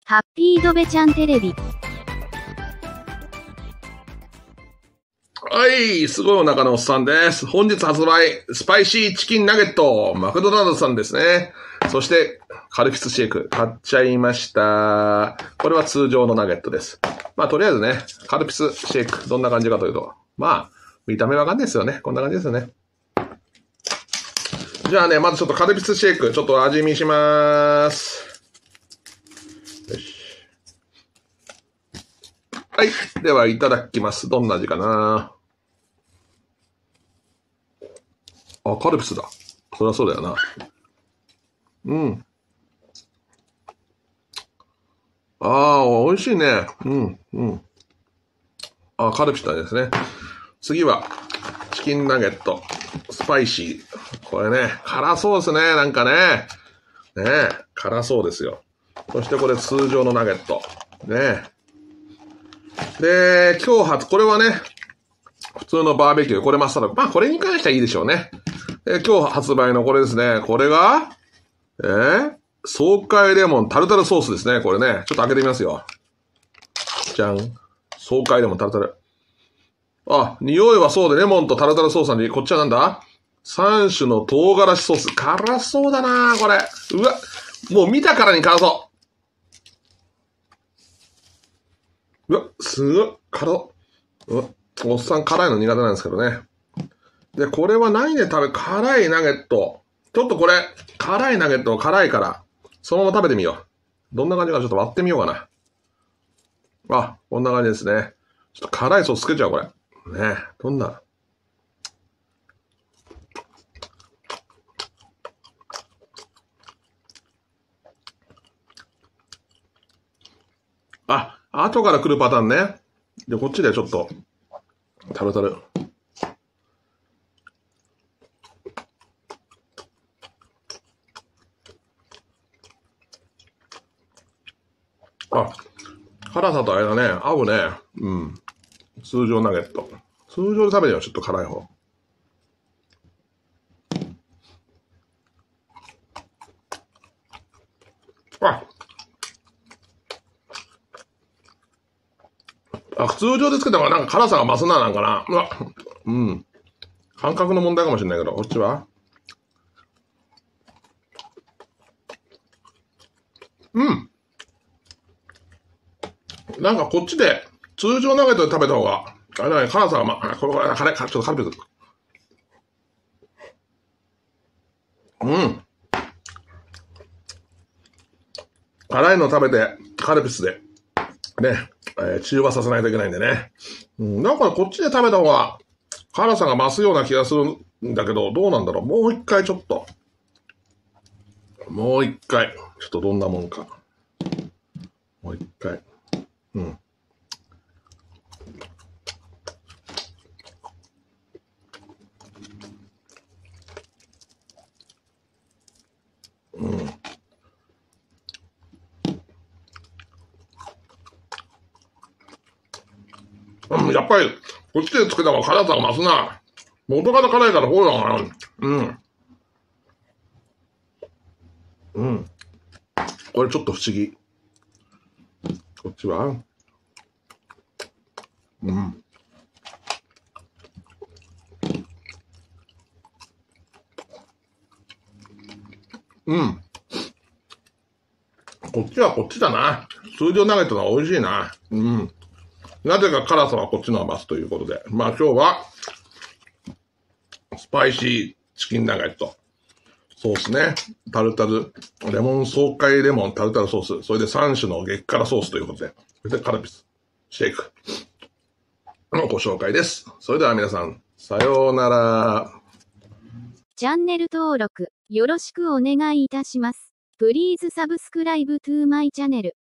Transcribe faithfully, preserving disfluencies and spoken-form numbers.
ハッピードベちゃんテレビ。 はい、すごいお腹のおっさんです。本日発売、スパイシーチキンナゲット、マクドナルドさんですね。そして、カルピスシェイク、買っちゃいました。これは通常のナゲットです。まあ、とりあえずね、カルピスシェイク、どんな感じかというと、まあ、見た目わかんないですよね。こんな感じですよね。じゃあね、まずちょっとカルピスシェイク、ちょっと味見しまーす。よし。はい。では、いただきます。どんな味かな。あ、カルピスだ。そりゃそうだよな。うん。ああ、美味しいね。うん、うん。あ、カルピスですね。次は、チキンナゲット。スパイシー。これね、辛そうですね。なんかね。ねえ、辛そうですよ。そしてこれ通常のナゲット。ねえ。で、今日初、これはね、普通のバーベキュー。これマスタード。まあ、これに関してはいいでしょうね。え今日発売のこれですね。これが、えー、爽快レモンタルタルソースですね。これね。ちょっと開けてみますよ。じゃん。爽快レモンタルタル。あ、匂いはそうで、レモンとタルタルソースに、こっちはなんだ ?さん 種の唐辛子ソース。辛そうだなこれ。うわ、もう見たからに辛そう。うわ、すごい、辛そう。うわ、おっさん辛いの苦手なんですけどね。で、これは何で食べ、辛いナゲット。ちょっとこれ、辛いナゲット辛いから、そのまま食べてみよう。どんな感じかちょっと割ってみようかな。あ、こんな感じですね。ちょっと辛いソースつけちゃう、これ。ねどんな。あ、後から来るパターンね。で、こっちでちょっと、タルタル。あ、辛さとあれだね。合うね。うん。通常ナゲット。通常で食べるよ、ちょっと辛い方。あ、あ、通常でつけた方がなんか辛さが増すな、なんかな。うわ、うん。感覚の問題かもしれないけど、こっちはうん。なんかこっちで、通常ナゲットで食べた方が、あれだね、辛さがま、これ、これ、辛い、ちょっと辛くて。うん。辛いの食べて、カルピスで、ね、えー、中和させないといけないんでね。うん、なんかこっちで食べた方が、辛さが増すような気がするんだけど、どうなんだろう。もう一回ちょっと。もう一回。ちょっとどんなもんか。もう一回。うん。うん。うん、やっぱり、こっちでつけた方が辛さが増すな。元から辛いからこうだな。うん。うん。これちょっと不思議。こっちはうん。うん。こっちはこっちだな。通常ナゲットの方が美味しいな。うん。なぜか辛さはこっちの方が増すということで。まあ今日は、スパイシーチキンナゲット。ソースね。タルタル。レモン爽快レモンタルタルソース。それでさん種の激辛ソースということで。それでカルピス。シェイク。のご紹介です。それでは皆さん、さようなら。 チャンネル登録、よろしくお願いいたします。Please subscribe to my channel.